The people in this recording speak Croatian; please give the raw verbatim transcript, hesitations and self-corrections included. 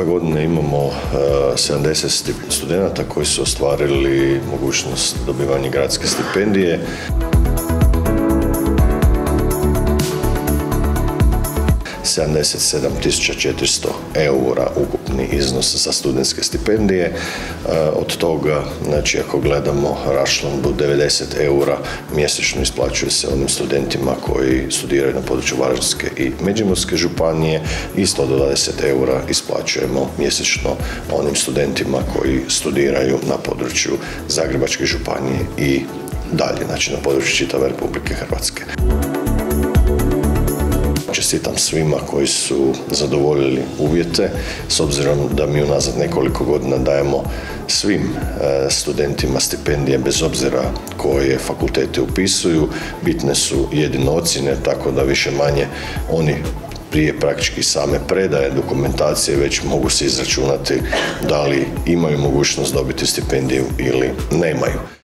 Ove godine imamo sedamdeset studenata koji su ostvarili mogućnost dobivanja gradske stipendije. sedamdeset sedam tisuća četiristo eura ukupni iznos za studentske stipendije. Od toga, znači ako gledamo raščlambu, devedeset eura mjesečno isplaćuje se onim studentima koji studiraju na području Varaždinske i Međimurske županije i sto dvadeset eura isplaćujemo mjesečno onim studentima koji studiraju na području Zagrebačke županije i dalje, znači na području čitave Republike Hrvatske. Čestitam svima koji su zadovoljili uvjete, s obzirom da mi unazad nekoliko godina dajemo svim studentima stipendije bez obzira koje fakultete upisuju. Bitne su jedino ocjene, tako da više manje oni prije praktički same predaje dokumentacije već mogu se izračunati da li imaju mogućnost dobiti stipendiju ili nemaju.